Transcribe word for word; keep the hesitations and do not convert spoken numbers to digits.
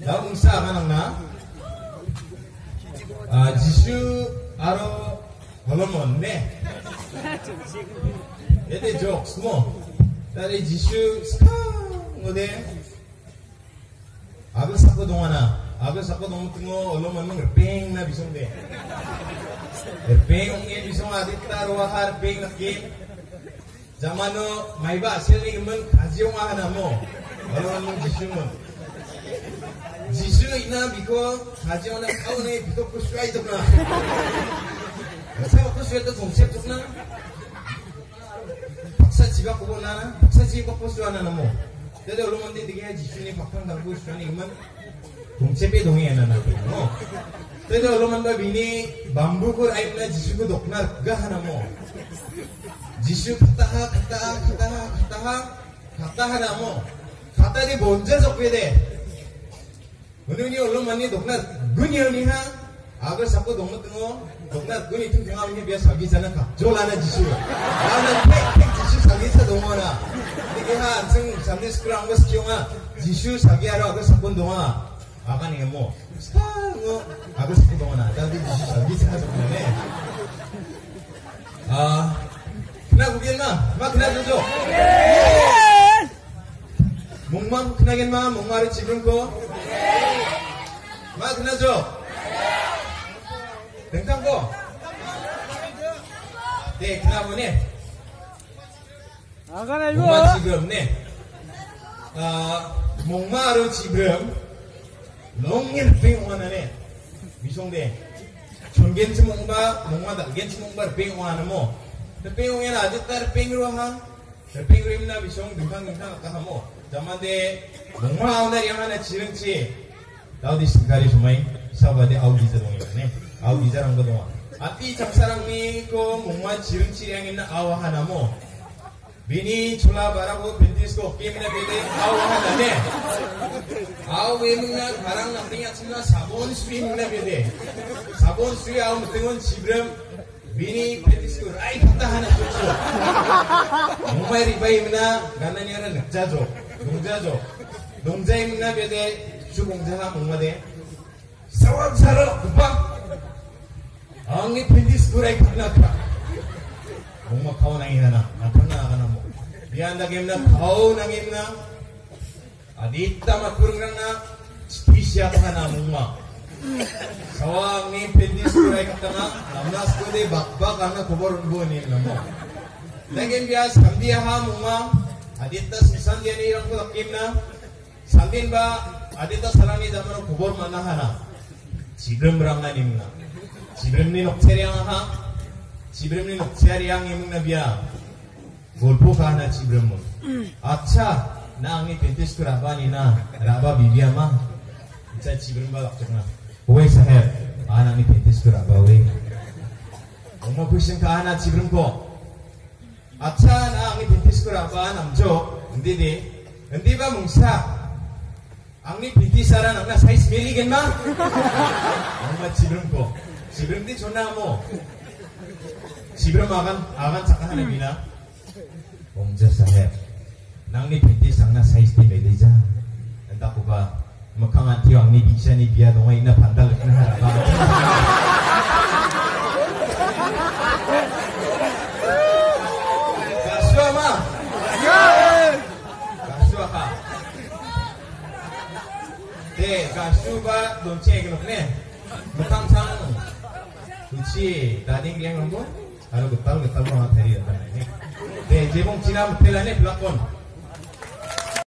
mungsa akan na ah Jishu aro holomon ne ede jokes mo tadi Jishu sekarang ngode agak sakko dongana agak sakko dong tunggu holomon meng repeng na bisong de repeng nge bisong adita rohar repeng nakin zamano maiba seli gemen kajiong ahana mo holomon meng Jishu mo Jishu ina biko 가지오나 가운에 비도 부수가 있더나 세워 부수에도 동시에 tuk나 박사 지가 보고 나나 박사 지가 부수하나 뭐 근데 얼마만데 되게 지수니 박판 당고 수하니 그러면 동체 배동이 나나 뭐 근데 얼마만데 비니 밤부고 아이나 지수고 독나 그가 하나 뭐 지수 갔다 갔다 갔다 갔다 갔다 하나 뭐 갔다니 먼저 적게 돼 Menurut orang mana dokna guni ni ha, agar siapa dong tengok dokna guni tu tengah ni biasa lagi sana kah, jolana Jishu, jolana pek pek Jishu lagi sa dong mana, ni ha, seng sambil sekarang bos kioma Jishu lagi ada agar siapa dong ah, akan ni emo, sekarang agar siapa dong mana, tapi Jishu lagi sa dong mana, ah, kena bukan mah, mah kena tu. 몽망 그나겐마 몽마를 집은고 마 그나죠 뱅탕고 네 그나보네 몽마 지금네 아 몽마로 지금 농일 뱅원하네 미송대 전겐치 몽마 몽마다 겐치 몽마를 뱅원하는 뭐 뱅원이 아주 따로 뱅으로 하 뱅으로 임나 미송 등탕 등탕 아까 뭐 Zamande mongma awna yang ana cirengci tau di sekali sumai sabade au di zarong ini au di zarong kedua ati cangsarang ni ko mongma cirengci yang ina awahana mo bini chula barago bentis ko kemina bede awahana ne au emna barang nampinya chuna sabon sui muna bede sabon sui au mutengon cibrem bini bentis ko rai kata hana chuchu mongma ribai muna gana ni ana nakjajo 농자죠. 농자의 문화배대 주공자하 목마대 사왕사로 급방 엉이 펜디스쿠라이 팍나카 목마 카오낭이나나 나타나가나 뭐 미안다게임나 카오낭임나 아디따마 kuring랑나 스피시아타나 목마 사왕이 펜디스쿠라이 팍나나 남나스쿠데 박박하나 고버룬부니 나모 나게임 비아스 감디아하 목마 Adita sandian ni orang tu kimna, sandin ba adita salani zaman kubur mana hana, cibrem berang na nimna, cibrem ni nokcer yang ha, cibrem ni nokcer yang imna biya, golpo kahana cibrem mun. Acha, na angi pentis tu raba ni na, raba bibiya ma, acha cibrem ba lakcakna. Owe sahir, ana angi pentis tu raba owe. Oma kuisen kahana cibrem ko. Acha na angni bintis ko raba namjo hindi di hindi ba mungsa angni bintisaran ang na size miligin ma ang ma cibrum ko cibrum di chona mo cibrum akan akan sakahan na bina mungsa sahib nangni bintis ang na size di medija anda ko ba makangati ang ni bisa ni biya dongay na pandal na haraba 네, 가수가 넘치게 그렇네. 무탕상 그치 다딩 yang ngomong, kalau betul betul mau tadi datang ini. 네, 제봉 지나 못해라네 블락건.